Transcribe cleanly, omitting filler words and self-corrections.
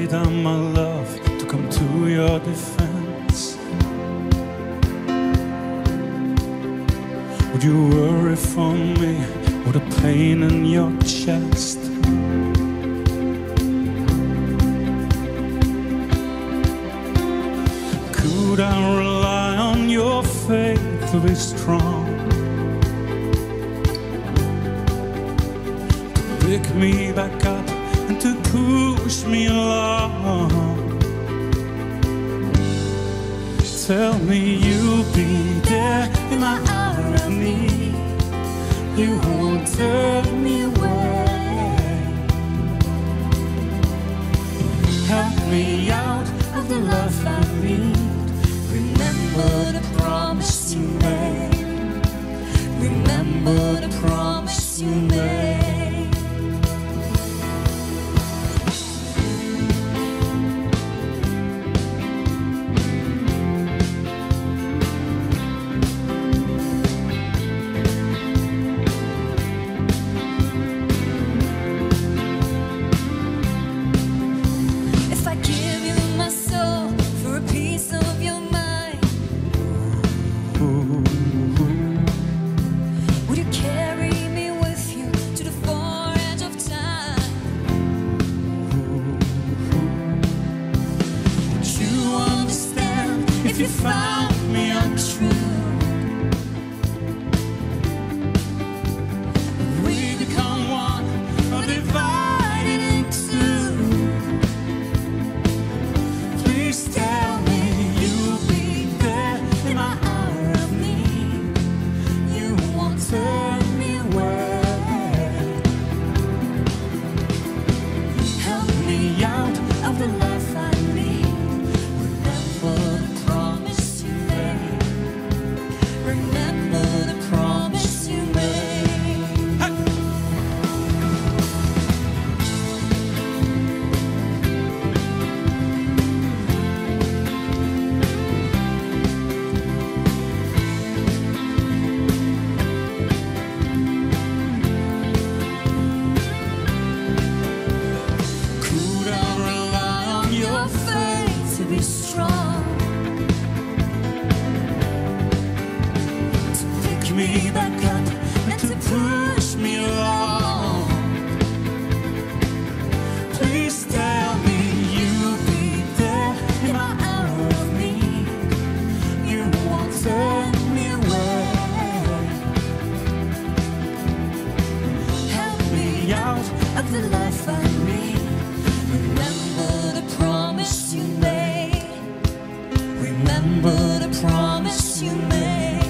down my love to come to your defense? Would you worry for me with a pain in your chest? Could I rely on your faith to be strong, to pick me back up and to push me along? Tell me you'll be there in my hour of need. You won't turn me away. Help me out of the love I need. Remember the promise you made. Remember the promise you made. You found me untrue. We become one, or divided in two. Please tell me you'll be there in my hour of need. You won't turn me away. Help me out of the life I need. Remember the promise you made. Hey! Could I rely on your faith to be strong? Me back up and to push me along. Please tell me you'll be there in my hour of need. You won't turn me away. Help me out of the life I need. Remember the promise you made. Remember the promise you made.